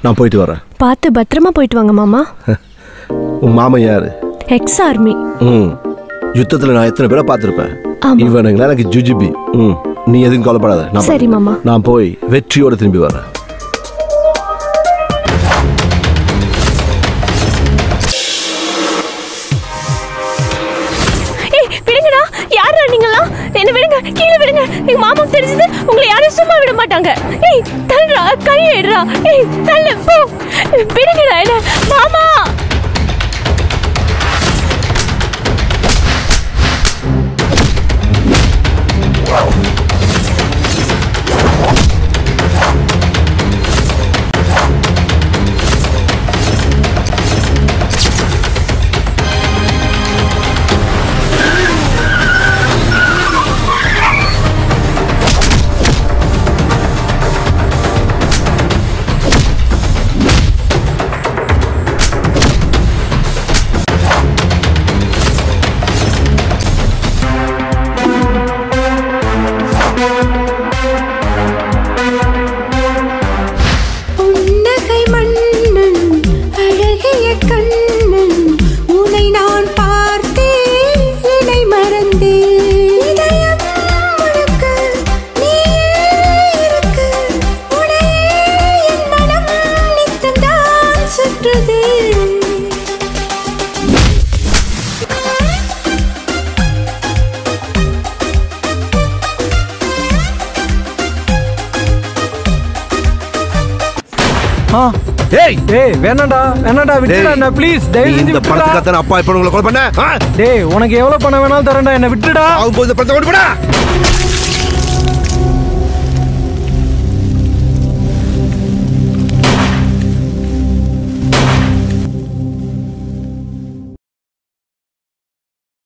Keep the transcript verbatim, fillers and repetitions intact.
நான் போயிட்டு வரேன். பார்த்து பத்திரமா போயிட்டு வாங்க மாமா. உன் மாமா யாரு? Ex army. ம் யுத்தத்துல நான் எத்தனை பேரை பார்த்துருப்பேன். இவனுங்களா எனக்கு ஜுஜிபி. ம் நீ எதுவும் கவலைப்படாத. சரி மாமா. நான் போய் வெற்றியோட திரும்பி வரேன். என்ன விடுங்க, கீழே விடுங்க. எங்க மாமாக்கு தெரிஞ்சது உங்களை யாரும் சும்மா விட மாட்டாங்க. ஏய் தள்ளுடா, கையை எடுடா. ஏய் தள்ளு போ. விடுங்கடா என்ன மாமா. டேய் டேய் வேணாம்டா வேணாம்டா விட்டுடா என்ன ப்ளீஸ் தயவு செஞ்சு இந்த பணத்துக்கு அத்தனை அப்பா இப்ப உங்களை கொலை பண்ண. டேய் உனக்கு எவ்வளவு பணம் வேணாலும் தரேன்டா என்ன விட்டுடா. அவங்க இந்த பணத்தை கொண்டு போடா.